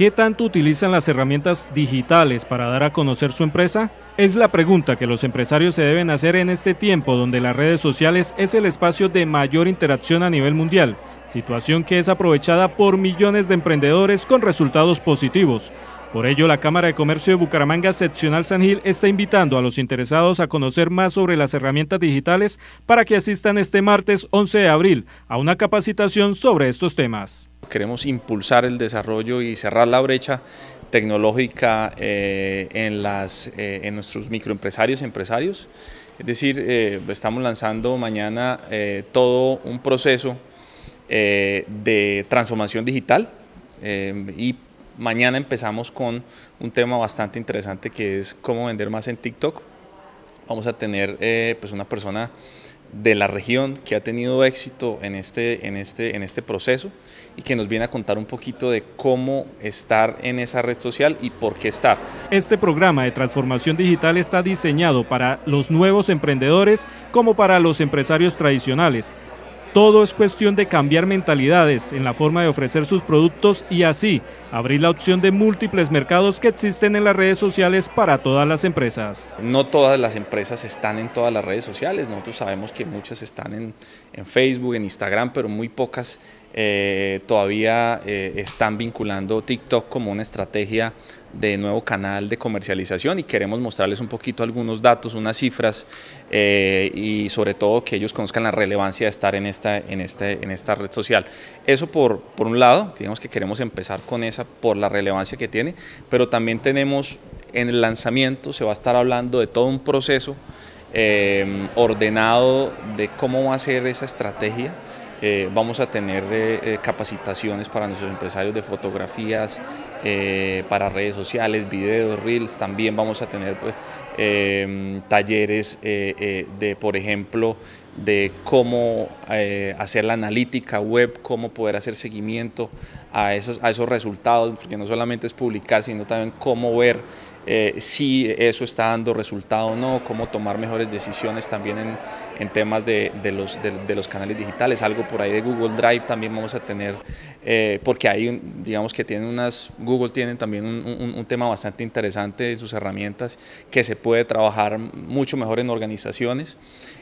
¿Qué tanto utilizan las herramientas digitales para dar a conocer su empresa? Es la pregunta que los empresarios se deben hacer en este tiempo donde las redes sociales es el espacio de mayor interacción a nivel mundial, situación que es aprovechada por millones de emprendedores con resultados positivos. Por ello, la Cámara de Comercio de Bucaramanga Seccional San Gil está invitando a los interesados a conocer más sobre las herramientas digitales para que asistan este martes 11 de abril a una capacitación sobre estos temas. Queremos impulsar el desarrollo y cerrar la brecha tecnológica en nuestros microempresarios y empresarios. Es decir, estamos lanzando mañana todo un proceso de transformación digital y mañana empezamos con un tema bastante interesante que es cómo vender más en TikTok. Vamos a tener pues una persona de la región que ha tenido éxito en este proceso y que nos viene a contar un poquito de cómo estar en esa red social y por qué estar. Este programa de transformación digital está diseñado para los nuevos emprendedores como para los empresarios tradicionales. Todo es cuestión de cambiar mentalidades en la forma de ofrecer sus productos y así abrir la opción de múltiples mercados que existen en las redes sociales para todas las empresas. No todas las empresas están en todas las redes sociales, nosotros sabemos que muchas están en Facebook, en Instagram, pero muy pocas todavía están vinculando TikTok como una estrategia de nuevo canal de comercialización y queremos mostrarles un poquito algunos datos, unas cifras y sobre todo que ellos conozcan la relevancia de estar en esta red social. Eso por un lado, digamos que queremos empezar con esa por la relevancia que tiene, pero también tenemos en el lanzamiento, se va a estar hablando de todo un proceso ordenado de cómo va a ser esa estrategia. Vamos a tener capacitaciones para nuestros empresarios de fotografías, para redes sociales, videos, reels. También vamos a tener pues, talleres de, por ejemplo, de cómo hacer la analítica web, cómo poder hacer seguimiento a esos resultados, porque no solamente es publicar, sino también cómo ver si eso está dando resultado o no, cómo tomar mejores decisiones también en temas de los canales digitales. Algo por ahí de Google Drive también vamos a tener, porque ahí digamos que Google tiene también un tema bastante interesante de sus herramientas que se puede trabajar mucho mejor en organizaciones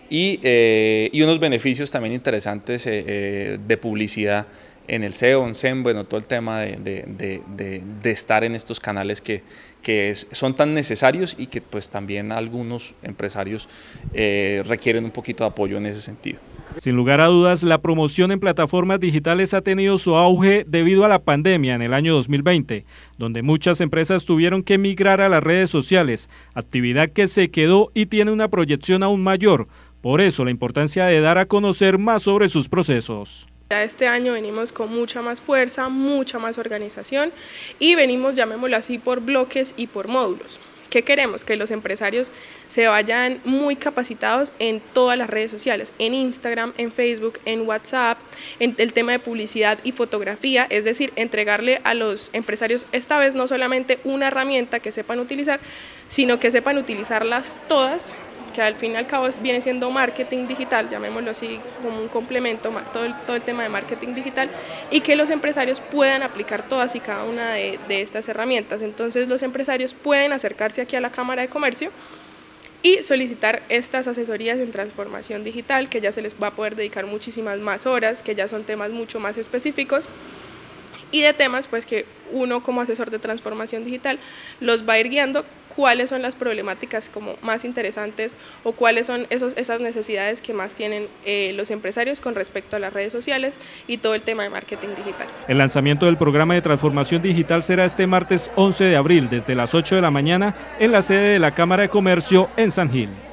y unos beneficios también interesantes de publicidad en el SEO, en SEM, bueno, todo el tema de estar en estos canales que son tan necesarios y que pues también algunos empresarios requieren un poquito de apoyo en ese sentido. Sin lugar a dudas, la promoción en plataformas digitales ha tenido su auge debido a la pandemia en el año 2020, donde muchas empresas tuvieron que migrar a las redes sociales, actividad que se quedó y tiene una proyección aún mayor. Por eso la importancia de dar a conocer más sobre sus procesos. Ya este año venimos con mucha más fuerza, mucha más organización y venimos, llamémoslo así, por bloques y por módulos. ¿Qué queremos? Que los empresarios se vayan muy capacitados en todas las redes sociales, en Instagram, en Facebook, en WhatsApp, en el tema de publicidad y fotografía, es decir, entregarle a los empresarios esta vez no solamente una herramienta que sepan utilizar, sino que sepan utilizarlas todas, que al fin y al cabo viene siendo marketing digital, llamémoslo así como un complemento, todo el tema de marketing digital, y que los empresarios puedan aplicar todas y cada una de estas herramientas. Entonces los empresarios pueden acercarse aquí a la Cámara de Comercio y solicitar estas asesorías en transformación digital, que ya se les va a poder dedicar muchísimas más horas, que ya son temas mucho más específicos, y de temas pues que uno como asesor de transformación digital los va a ir guiando cuáles son las problemáticas como más interesantes o cuáles son esas necesidades que más tienen los empresarios con respecto a las redes sociales y todo el tema de marketing digital. El lanzamiento del programa de transformación digital será este martes 11 de abril desde las 8 de la mañana en la sede de la Cámara de Comercio en San Gil.